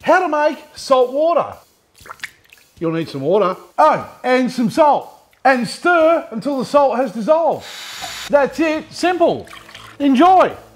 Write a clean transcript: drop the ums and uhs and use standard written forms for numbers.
How to make salt water. You'll need some water. Oh, and some salt. And stir until the salt has dissolved. That's it, simple. Enjoy.